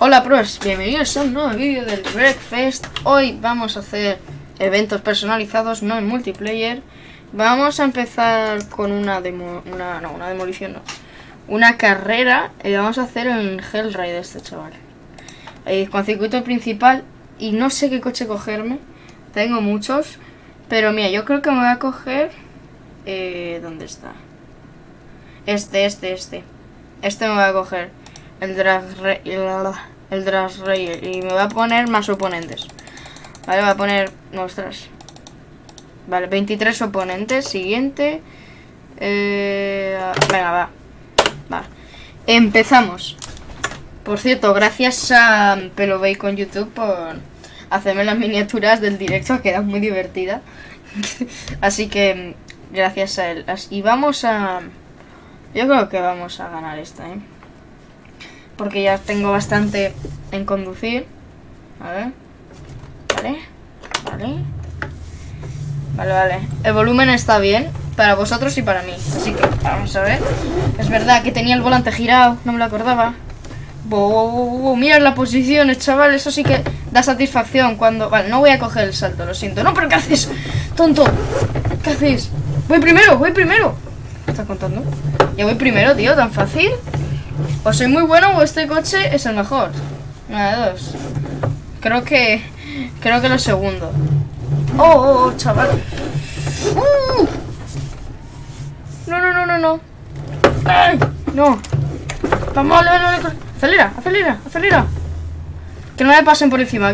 Hola pros, bienvenidos a un nuevo vídeo del Wreckfest. Hoy vamos a hacer eventos personalizados, no en multiplayer. Vamos a empezar con una demolición, no. Una carrera y vamos a hacer en Hellride este chaval. Con circuito principal y no sé qué coche cogerme. Tengo muchos, pero mira, yo creo que me voy a coger... ¿dónde está? Este me voy a coger. El Drag Rail. Y me voy a poner más oponentes. Vale, voy a poner... Ostras. Vale, 23 oponentes. Siguiente. Venga, va. Empezamos. Por cierto, gracias a Pelo Bacon YouTube por hacerme las miniaturas del directo, que quedan muy divertida. Así que gracias a él. Y vamos a... Yo creo que vamos a ganar esta, porque ya tengo bastante en conducir. A ver. Vale. El volumen está bien para vosotros y para mí. Así que vamos a ver. Es verdad que tenía el volante girado, no me lo acordaba. Mirad la posición, chaval. Eso sí que da satisfacción cuando... Vale, no voy a coger el salto, lo siento. No, pero ¿qué haces, tonto? ¿Qué haces? Voy primero. ¿Qué estás contando? Ya voy primero, tío, tan fácil. O soy muy bueno o este coche es el mejor. Una de dos. Creo que lo segundo. Oh, chaval. No. ¡Ay! No. Vamos, acelera. Que no me pasen por encima,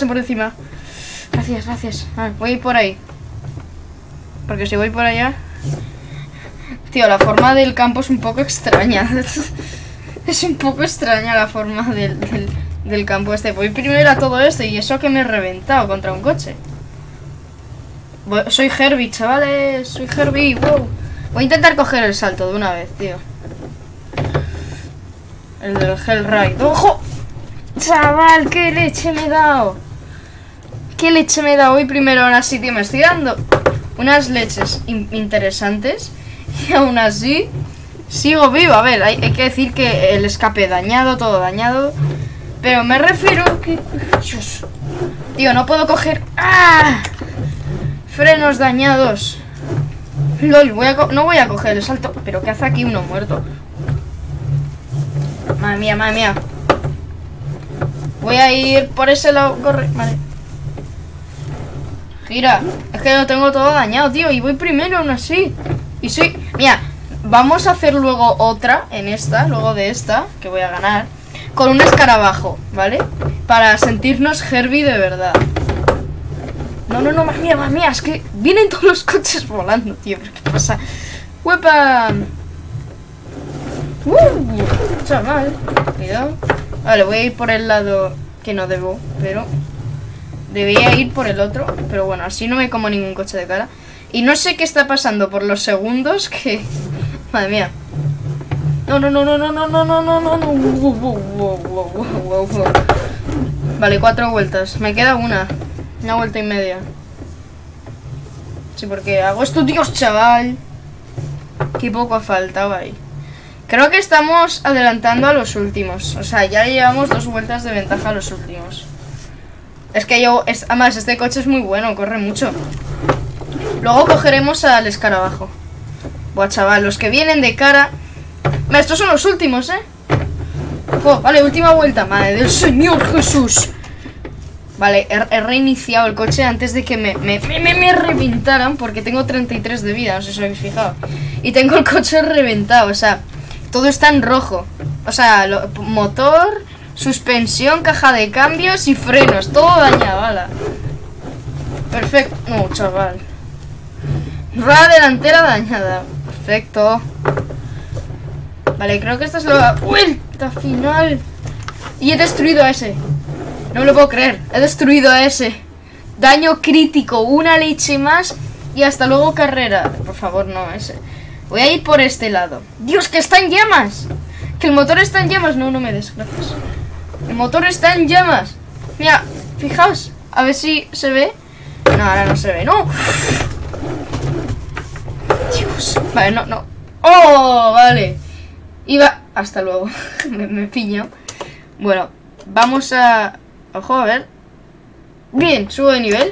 Gracias. A ver, voy a ir por ahí. Porque si voy por allá... Tío, la forma del campo es un poco extraña. Es un poco extraña la forma del campo este. Voy primero a todo esto y eso que me he reventado contra un coche. Soy Herbie, chavales. Soy Herbie, wow. Voy a intentar coger el salto de una vez, tío. El del Hellride. ¡Ojo! Chaval, qué leche me he dado. Voy primero, aún así, tío. Me estoy dando unas leches interesantes. Y aún así sigo vivo. A ver, hay que decir que el escape dañado, todo dañado. Pero me refiero a que... Dios. Tío, no puedo coger... ¡Ah! Frenos dañados. LOL, no voy a coger el salto. Pero ¿qué hace aquí uno muerto? Madre mía. Voy a ir por ese lado. Corre, vale. Gira. Es que lo tengo todo dañado, tío. Y voy primero aún así. Y soy... Mira, vamos a hacer luego otra en esta, luego de esta, que voy a ganar, con un escarabajo, ¿vale? Para sentirnos Herbie de verdad. No, más mía, es que vienen todos los coches volando, tío. ¿Pero qué pasa? ¡Huepa! Chaval, cuidado. Vale, voy a ir por el lado que no debo, pero... Debía ir por el otro, pero bueno, así no me como ningún coche de cara. Y no sé qué está pasando por los segundos que... Madre mía. No. Vale, 4 vueltas. Me queda una vuelta y media. Sí, porque hago esto, Dios, chaval. Qué poco ha faltado ahí. Creo que estamos adelantando a los últimos. O sea, ya llevamos 2 vueltas de ventaja a los últimos. Es que además, este coche es muy bueno, corre mucho. Luego cogeremos al escarabajo. Buah, chaval, los que vienen de cara... Estos son los últimos, vale, última vuelta. Madre del Señor Jesús. Vale, he reiniciado el coche antes de que me reventaran. Porque tengo 33 de vida, no sé si os habéis fijado. Y tengo el coche reventado, o sea, todo está en rojo. O sea, motor, suspensión, caja de cambios y frenos. Todo dañado, ¿vale? Perfecto. No, chaval. Rueda delantera dañada. Perfecto. Vale, creo que esta es la vuelta final. Y he destruido a ese. No me lo puedo creer. He destruido a ese. Daño crítico. Una leche más. Y hasta luego carrera. Por favor, no, ese. Voy a ir por este lado. Dios, que está en llamas. Que el motor está en llamas. No me des, gracias. El motor está en llamas. Mira, fijaos. A ver si se ve. No, ahora no se ve. ¡No! Dios. Vale, no. ¡Oh! Vale. Iba... Hasta luego. me pillo. Bueno, Vamos a... Ojo, a ver. Bien, subo de nivel.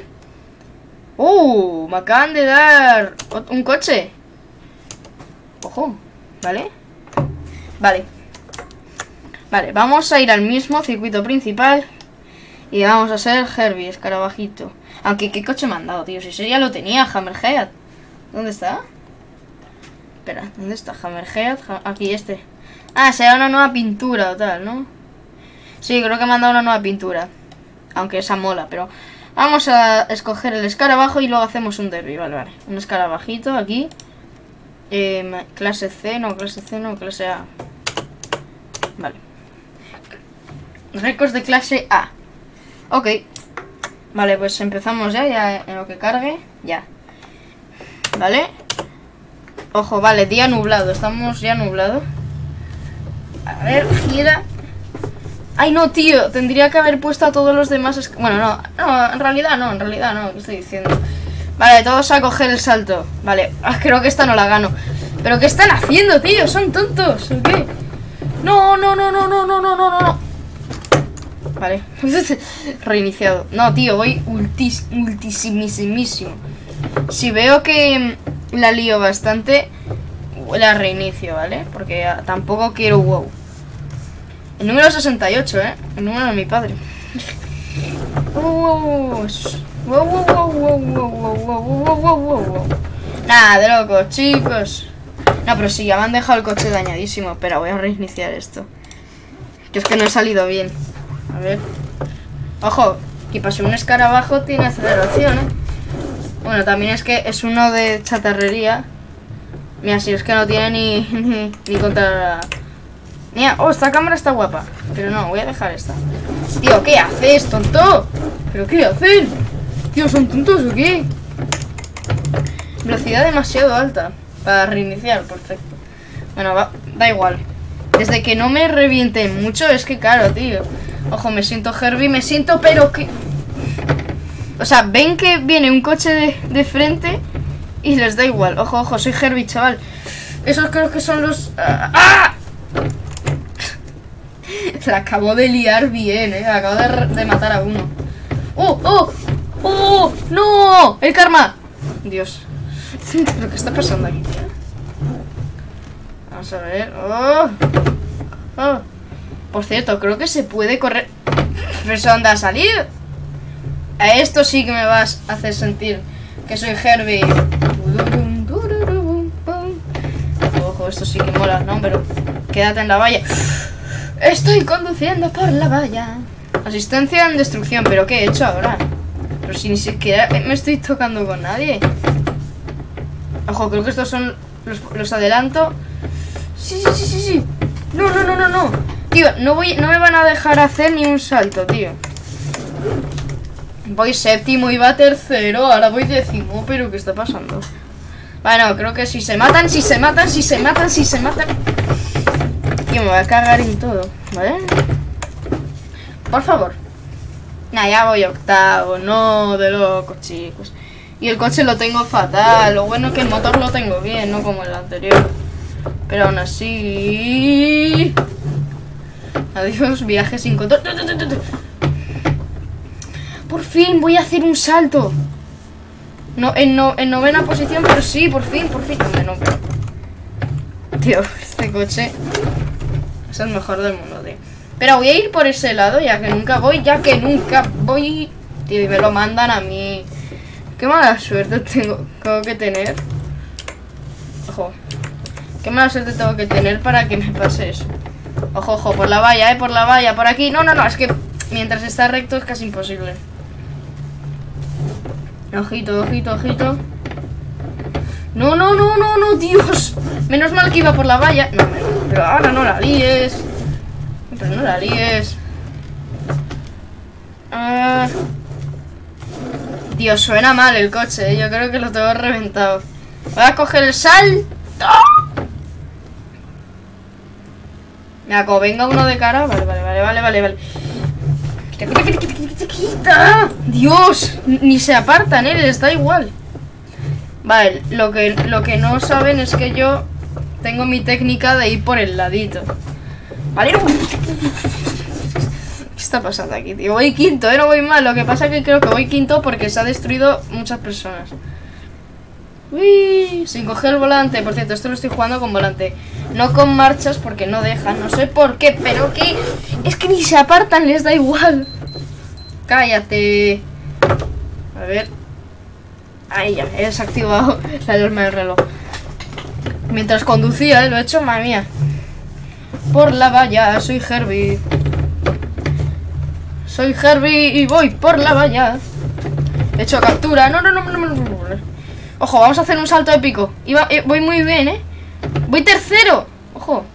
Me acaban de dar un coche. Ojo, ¿vale? Vale. Vale, vamos a ir al mismo circuito principal. Y vamos a ser Herbie, escarabajito. Aunque, ¿qué coche me han dado, tío? Si ese ya lo tenía, Hammerhead. ¿Dónde está? Espera, ¿dónde está Hammerhead? Aquí, este. Ah, será una nueva pintura o tal, ¿no? Sí, creo que me han dado una nueva pintura. Aunque esa mola, pero... Vamos a escoger el escarabajo y luego hacemos un derby, vale. Un escarabajito aquí. Clase C, no, clase A. Vale. Récords de clase A. Ok. Vale, pues empezamos ya en lo que cargue. Ya. Vale. Ojo, vale, día nublado. Estamos ya nublado. A ver, gira. Ay, no, tío. Tendría que haber puesto a todos los demás... Bueno, no, en realidad no. ¿Qué estoy diciendo? Vale, todos a coger el salto. Vale, creo que esta no la gano. ¿Pero qué están haciendo, tío? ¿Son tontos o qué? No. Vale. Reiniciado. No, tío, voy ultisimísimo. Si veo que la lío bastante, la reinicio, ¿vale? Porque tampoco quiero wow. El número 68, ¿eh? El número de mi padre. Nada de locos, chicos. No, pero sí, ya me han dejado el coche dañadísimo. Espera, voy a reiniciar esto. Que es que no he salido bien. A ver. Ojo, que para ser un escarabajo tiene aceleración, ¿eh? Bueno, también es que es uno de chatarrería. Mira, si es que no tiene ni contra... Mira, esta cámara está guapa. Pero no, voy a dejar esta. Tío, ¿qué haces, tonto? ¿Pero qué hacen? Tío, ¿son tontos o qué? Velocidad demasiado alta para reiniciar, perfecto. Bueno, da igual. Desde que no me revienten mucho, es que claro, tío. Ojo, me siento Herbie, pero que... O sea, ven que viene un coche de frente y les da igual. Ojo, soy Herbie, chaval. Esos creo que son los... ¡Ah! La acabo de liar bien, acabo de matar a uno. ¡Oh! ¡No! ¡El karma! Dios. ¿Pero qué está pasando aquí, tío? Vamos a ver. ¡Oh! Por cierto, creo que se puede correr. ¿Pero eso dónde ha salido? A esto sí que me vas a hacer sentir que soy Herbie. Ojo, esto sí que mola, ¿no? Pero quédate en la valla. Estoy conduciendo por la valla. Asistencia en destrucción, pero ¿qué he hecho ahora? Pero si ni siquiera me estoy tocando con nadie. Ojo, creo que estos son los adelanto. Sí. No. Tío, no me van a dejar hacer ni un salto, tío. Voy séptimo, iba tercero, ahora voy décimo, pero ¿qué está pasando? Bueno, creo que si se matan. Tío, me voy a cagar en todo, ¿vale? Por favor. Nah, ya voy octavo, no, de locos, chicos. Y el coche lo tengo fatal. Lo bueno es que el motor lo tengo bien, no como el anterior. Pero aún así... Adiós, viaje sin control. Por fin voy a hacer un salto. No, en novena posición, pero sí, por fin. No, pero... Tío, este coche es el mejor del mundo, tío. Pero voy a ir por ese lado, ya que nunca voy. Tío, y me lo mandan a mí. Qué mala suerte tengo que tener. Ojo. Qué mala suerte tengo que tener para que me pase eso. Ojo, por la valla, por la valla, por aquí. No, es que mientras está recto es casi imposible. Ojito. No, Dios. Menos mal que iba por la valla. No, pero ahora no la líes. Dios, suena mal el coche, yo creo que lo tengo reventado. Voy a coger el salto. Mira, como venga uno de cara. Vale. Quita. Dios, ni se apartan, les da igual. Vale, lo que no saben es que yo tengo mi técnica de ir por el ladito. Vale. está pasando aquí, tío? Voy quinto, no voy mal. Lo que pasa es que creo que voy quinto porque se ha destruido muchas personas. Uy, sin coger el volante. Por cierto, esto lo estoy jugando con volante, no con marchas porque no dejan. No sé por qué, pero que... es que ni se apartan, les da igual. Cállate. A ver. Ahí ya, he desactivado la alarma del reloj. Mientras conducía, lo he hecho, madre mía. Por la valla, soy Herbie. Soy Herbie y voy por la valla. He hecho captura. No. Ojo, vamos a hacer un salto épico. Voy muy bien, Voy tercero. Ojo.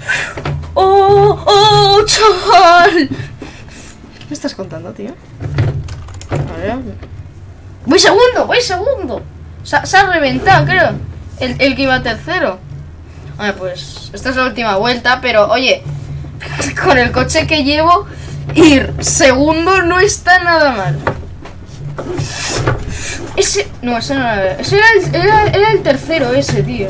¡Oh, chaval! ¿Qué me estás contando, tío? A ver. Voy segundo. Se ha reventado, creo. El que iba tercero. Vale, pues esta es la última vuelta, pero oye, con el coche que llevo, ir segundo no está nada mal. Ese no era. Ese era el tercero, ese, tío.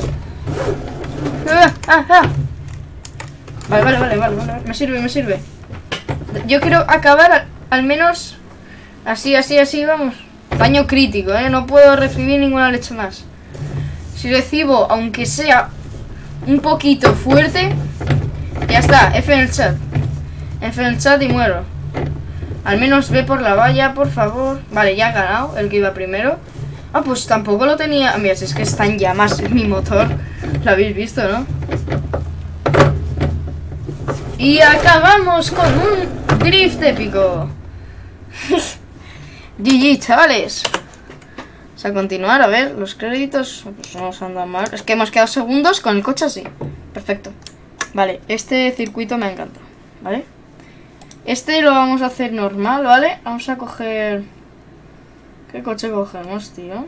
Vale. Me sirve. Yo quiero acabar al menos así, vamos. Daño crítico, no puedo recibir ninguna leche más. Si recibo, aunque sea un poquito fuerte, ya está, F en el chat y muero. Al menos ve por la valla, por favor. Vale, ya ha ganado el que iba primero. Ah, pues tampoco lo tenía. Mira, si es que está en llamas mi motor. Lo habéis visto, ¿no? Y acabamos con un drift épico. GG, chavales. A continuar, a ver, los créditos pues no nos han dado mal. Es que hemos quedado segundos con el coche así. Perfecto. Vale, este circuito me encanta. ¿Vale? Este lo vamos a hacer normal, ¿vale? Vamos a coger... ¿qué coche cogemos, tío?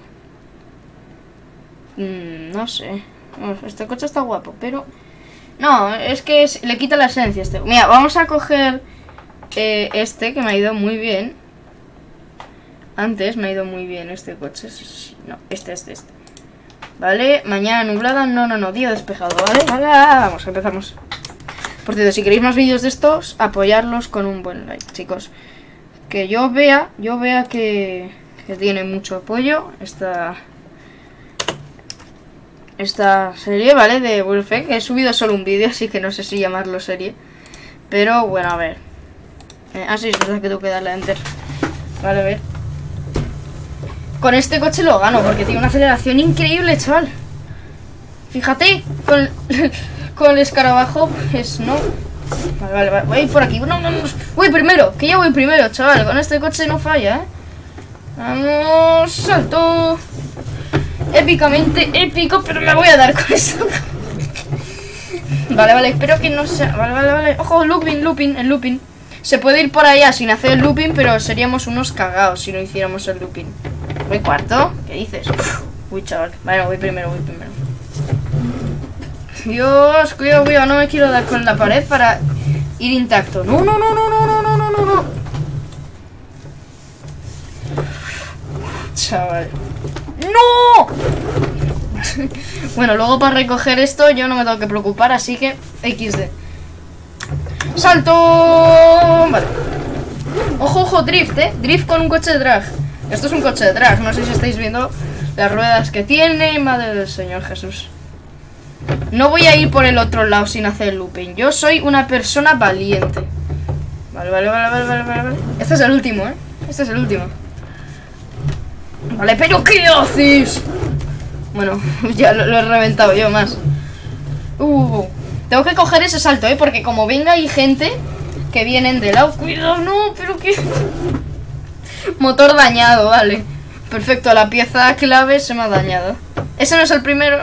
No sé. Este coche está guapo, pero... no, es que le quita la esencia este. Mira, vamos a coger este que me ha ido muy bien. Antes me ha ido muy bien este coche. No, este. Vale, mañana nublada. No, día despejado, ¿vale? Vamos, empezamos. Por cierto, si queréis más vídeos de estos, apoyarlos con un buen like, chicos. Que yo vea que tiene mucho apoyo esta serie, ¿vale? De Wolfenstein. He subido solo un vídeo, así que no sé si llamarlo serie. Pero bueno, a ver. Sí, es verdad que tengo que darle a enter. Vale, a ver. Con este coche lo gano, porque tiene una aceleración increíble, chaval. Fíjate, con el escarabajo, pues no. Vale, voy por aquí. No. Voy primero, que ya voy primero, chaval. Con este coche no falla, Vamos, salto. Épicamente épico, pero me voy a dar con esto. Vale, espero que no sea... Vale. Ojo, el looping. Se puede ir por allá sin hacer el looping, pero seríamos unos cagados si no hiciéramos el looping. ¿Voy cuarto? ¿Qué dices? Uy, chaval. Vale, voy primero. Dios, cuidado, no me quiero dar con la pared para ir intacto. No. Chaval. ¡No! Bueno, luego para recoger esto yo no me tengo que preocupar, así que XD. ¡Salto! Vale. Ojo, drift, Drift con un coche de drag. Esto es un coche de drag, no sé si estáis viendo las ruedas que tiene. Madre del Señor Jesús. No voy a ir por el otro lado sin hacer el looping. Yo soy una persona valiente. Vale. Este es el último, Vale, pero ¿qué haces? Bueno, ya lo he reventado yo más. Tengo que coger ese salto, porque como venga hay gente que vienen de lado. Cuidado, no, pero qué... Motor dañado, vale. Perfecto, la pieza clave se me ha dañado. Ese no es el primero.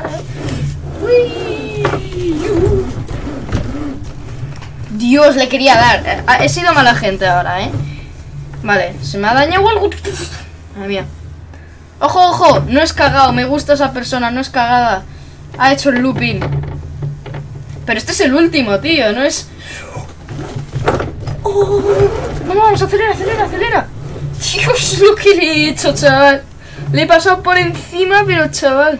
Dios, le quería dar. He sido mala gente ahora, Vale, se me ha dañado algo. Madre mía. Ojo, no es cagado. Me gusta esa persona, no es cagada. Ha hecho el looping. Pero este es el último, tío, no es... Vamos, acelera. Dios, lo que le he hecho, chaval. Le he pasado por encima, pero chaval.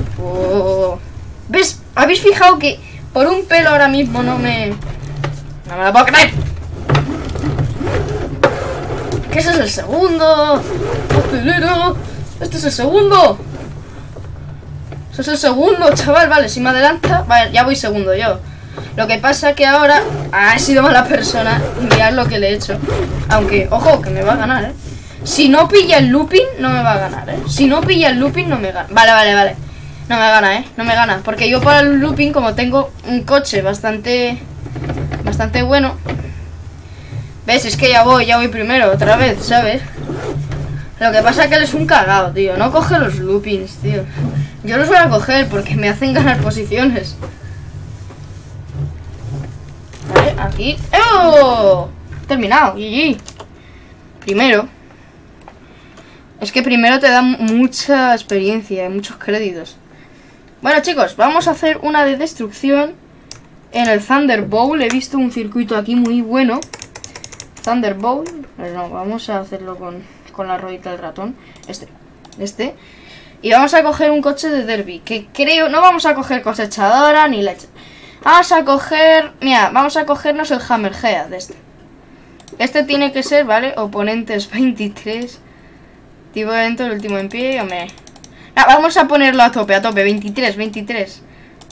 ¿Ves? ¿Habéis fijado que por un pelo ahora mismo no me No me la puedo creer. ¿Qué ese es el segundo? ¡Acelero! ¡Este es el segundo! ¡Ese es el segundo, chaval! Vale, si me adelanta... Vale, ya voy segundo yo. Lo que pasa que ahora... he sido mala persona. Mirad lo que le he hecho. Aunque, ojo, que me va a ganar, ¿eh? Si no pilla el looping, no me va a ganar, ¿eh? Si no pilla el looping, no me gana. Vale. No me gana, ¿eh? No me gana. Porque yo para el looping, como tengo un coche bastante bueno... ¿Ves? Es que ya voy primero otra vez, ¿sabes? Lo que pasa es que él es un cagado, tío. No coge los loopings, tío. Yo los voy a coger porque me hacen ganar posiciones. Vale, aquí. ¡Oh! Terminado, GG. Primero. Es que primero te da mucha experiencia y muchos créditos. Bueno, chicos, vamos a hacer una de destrucción en el Thunderbolt. He visto un circuito aquí muy bueno. Thunderbolt. No, vamos a hacerlo con la ruedita del ratón. Este. Y vamos a coger un coche de derby. Que creo... No vamos a coger cosechadora ni leche. Vamos a coger... Mira, vamos a cogernos el Hammerhead de este. Este tiene que ser, ¿vale? Oponentes 23. Tipo de evento, el último en pie. Hombre. Vamos a ponerlo a tope. 23.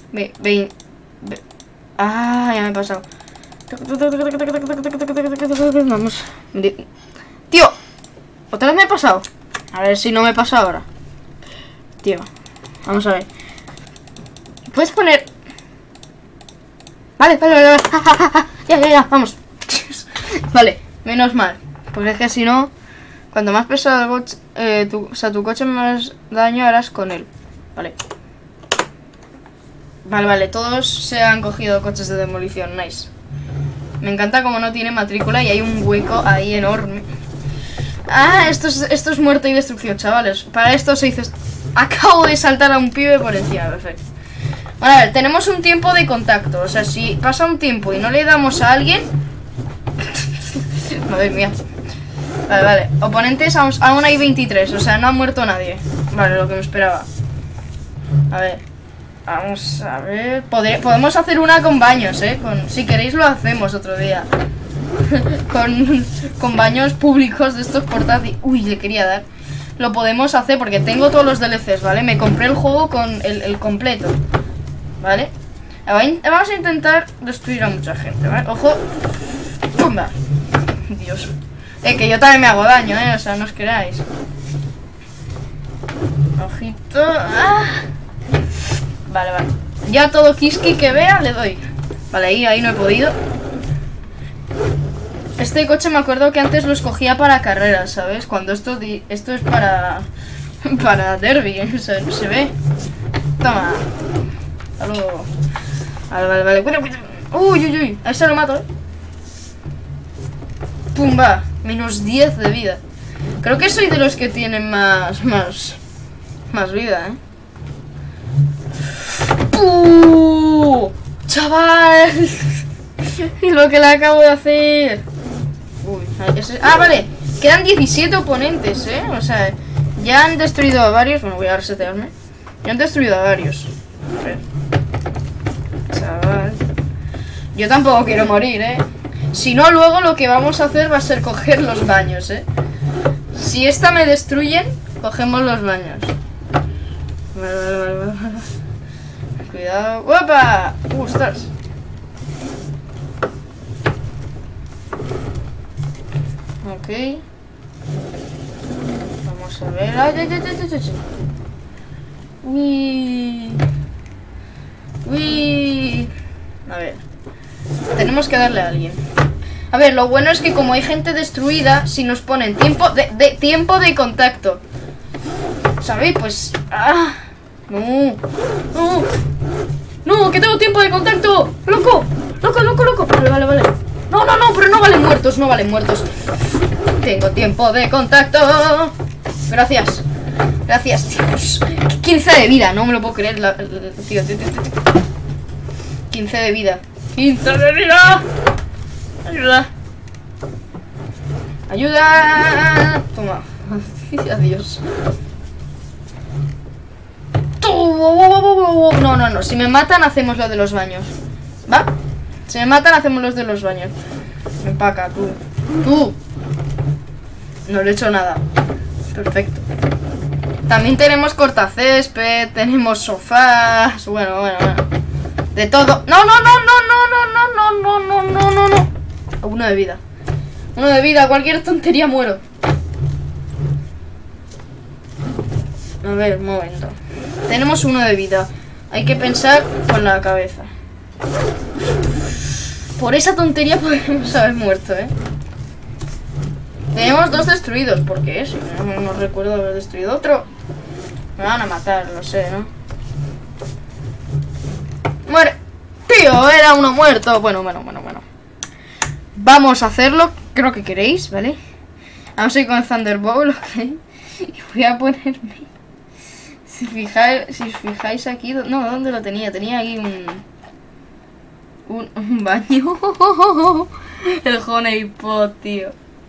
Ah, ya me he pasado. Vamos. Tío. ¿Otra vez me he pasado? A ver si no me pasa ahora. Tío. Vamos a ver. ¿Puedes poner...? Vale. Ya. Vamos. Vale. Menos mal. Porque es que si no... Cuanto más pesado el coche... tu coche más daño harás con él. Vale. Vale. Todos se han cogido coches de demolición. Nice. Me encanta como no tiene matrícula y hay un hueco ahí enorme. Esto es muerte y destrucción, chavales. Para esto se dice... Acabo de saltar a un pibe por encima, perfecto. Bueno, a ver, tenemos un tiempo de contacto. O sea, si pasa un tiempo y no le damos a alguien... Madre mía. Vale. Oponentes aún hay 23. O sea, no ha muerto nadie. Vale, lo que me esperaba. A ver. Vamos a ver. Podemos hacer una con baños, si queréis lo hacemos otro día. con baños públicos de estos portátiles. Uy, le quería dar. Lo podemos hacer porque tengo todos los DLCs, ¿vale? Me compré el juego con el completo. ¿Vale? Vamos a intentar destruir a mucha gente, ¿vale? Ojo. ¡Pumba! Dios. Que yo también me hago daño, o sea, no os creáis. Ojito. Vale. Ya todo Kiski que vea le doy. Vale, ahí no he podido. Este coche me acuerdo que antes lo escogía para carreras, ¿sabes? Cuando esto es para derby, se ve. Toma. Hasta luego. Vale. Cuidado. Uy. A ese lo mato, Pumba. Menos 10 de vida. Creo que soy de los que tienen más vida, ¡Chaval! Lo que le acabo de hacer. Uy, vale. Quedan 17 oponentes, O sea, ya han destruido a varios. Bueno, voy a resetearme. Ya han destruido a varios. A ver. Chaval. Yo tampoco quiero morir, Si no, luego lo que vamos a hacer va a ser coger los baños, Si esta me destruyen, cogemos los baños. Vale. Cuidado. ¡Opa! ¡Ostras! Ok. Vamos a ver. Uy. A ver. Tenemos que darle a alguien. A ver, lo bueno es que como hay gente destruida, si nos ponen tiempo de contacto, ¿sabéis? Pues... No, que tengo tiempo de contacto. ¡Loco! Vale. No, pero no valen muertos. Tengo tiempo de contacto. Gracias, tíos. 15 de vida, no me lo puedo creer. Tío. 15 de vida. Ayuda. Toma. Adiós. No. Si me matan, hacemos lo de los baños. ¿Va? Si me matan, hacemos los de los baños. Me empaca, tú. ¡Tú! No le he hecho nada. Perfecto. También tenemos cortacésped, tenemos sofás. Bueno. De todo. ¡No! Uno de vida. Uno de vida, cualquier tontería muero. A ver, un momento. Tenemos uno de vida. Hay que pensar con la cabeza. Por esa tontería podemos haber muerto, ¿eh? Tenemos 2 destruidos. ¿Por qué? Si no recuerdo haber destruido otro. Me van a matar, lo sé, ¿no? ¡Muere! ¡Tío! Era uno muerto. Bueno. Vamos a hacerlo. Creo que queréis, ¿vale? Vamos a ir con Thunderbolt, ¿ok? Y voy a ponerme... Si os fijáis aquí... No, ¿dónde lo tenía? Tenía aquí un baño. El honeypot, tío.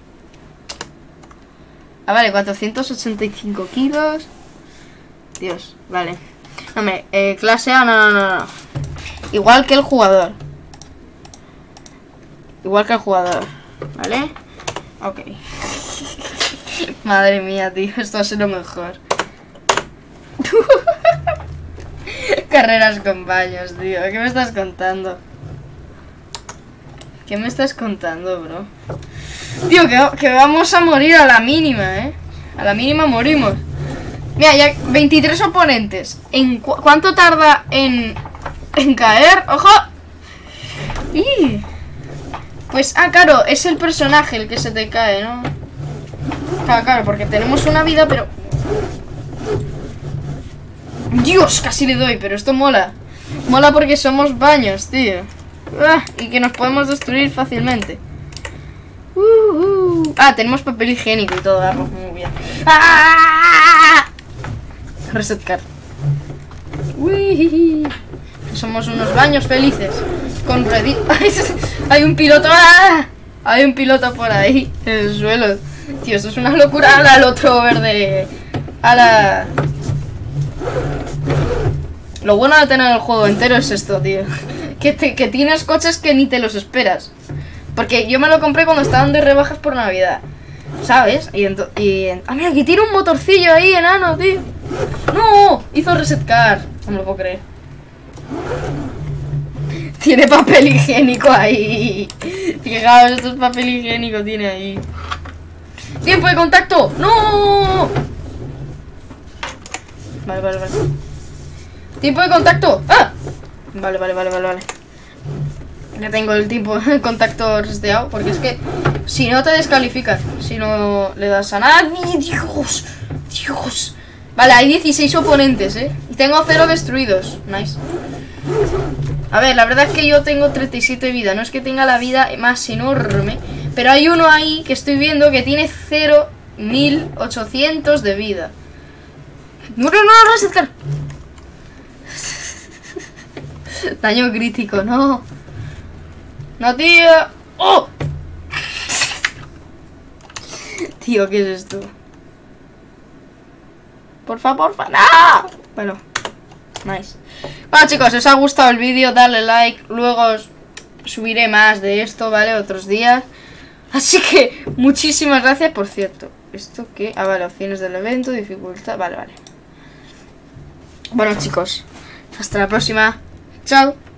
Ah, vale, 485 kilos. Dios, vale. No me... clase A, no. Igual que el jugador. ¿Vale? Ok. Madre mía, tío. Esto va a ser lo mejor. Carreras con baños, tío. ¿Qué me estás contando? ¿Qué me estás contando, bro? Tío, que vamos a morir a la mínima, ¿eh? A la mínima morimos. Mira, ya 23 oponentes. ¿Cuánto tarda en caer? ¡Ojo! ¡Y! Pues, claro, es el personaje el que se te cae, ¿no? Claro, porque tenemos una vida, pero... Dios, casi le doy, pero esto mola. Mola porque somos baños, tío. Y que nos podemos destruir fácilmente. Tenemos papel higiénico y todo, muy bien. Reset card. Somos unos baños felices. Con Reddit. Hay un piloto. Hay un piloto por ahí en el suelo. Tío, esto es una locura. Al otro verde. Lo bueno de tener el juego entero es esto, tío. Que tienes coches que ni te los esperas. Porque yo me lo compré cuando estaban de rebajas por Navidad, ¿sabes? Mira, aquí tiene un motorcillo ahí, enano, tío. ¡No! Hizo reset car. No me lo puedo creer. Tiene papel higiénico ahí. Fijaos, esto es papel higiénico, tiene ahí. ¡Tiempo de contacto! ¡No! Vale. ¡Tiempo de contacto! ¡Ah! Vale. Ya tengo el tiempo de contacto reseteado. Porque es que si no te descalifican. Si no le das a nadie. Dios. Vale, hay 16 oponentes, ¿eh? Y tengo 0 destruidos. Nice. A ver, la verdad es que yo tengo 37 vida. No es que tenga la vida más enorme, pero hay uno ahí que estoy viendo que tiene 0.800 de vida. No, resetar. Daño crítico, no. No, tío. ¡Oh! Tío, ¿qué es esto? Porfa, ¡no! Bueno, nice. Bueno, chicos, si os ha gustado el vídeo, darle like. Luego subiré más de esto, ¿vale? Otros días. Así que, muchísimas gracias. Por cierto, ¿esto qué? Vale, opciones del evento, dificultad. Vale. Bueno, chicos, hasta la próxima. Chao.